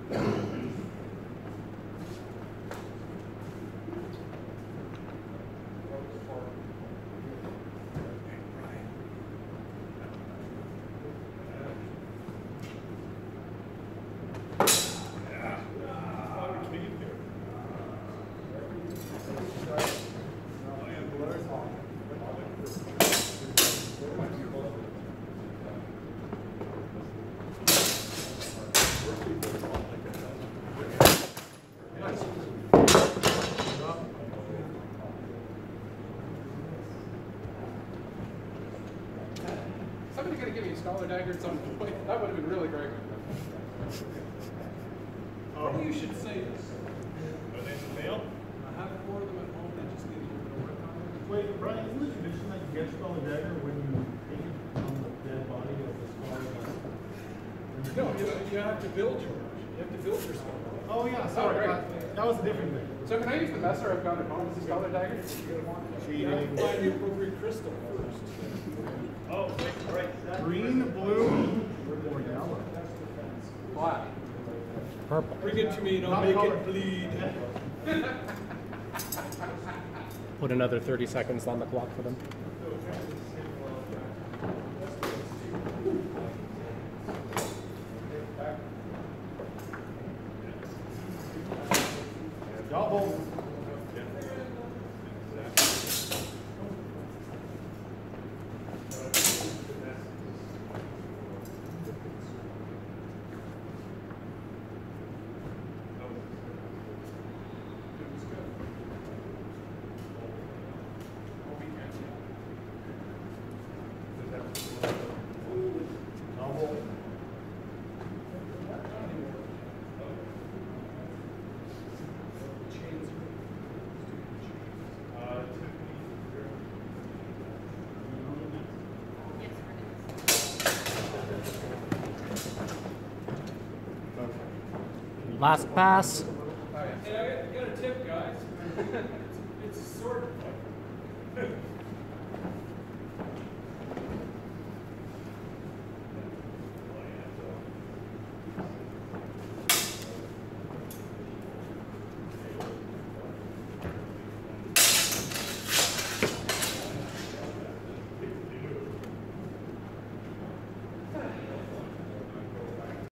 Somebody could have given me a scholar dagger at some point. That would have been really great. Maybe you should say this. Are they fail? I have 4 of them at home. They just need a little bit of work on them. Wait, Brian, isn't the tradition that you get scholar dagger when you take it from the dead body of the scholar? No, you have to build yours. You have to build your scholar. Oh yeah, sorry. That was a different thing. So can I use the messer I've found at home as a scholar dagger? You have to find the appropriate crystal first. Oh, wait, right. Green, blue, or yellow? Black. Purple. Bring it to me and I'll make it bleed. Put another 30 seconds on the clock for them. Double. Last pass. Hey, I got a tip, guys. It's a sword fight.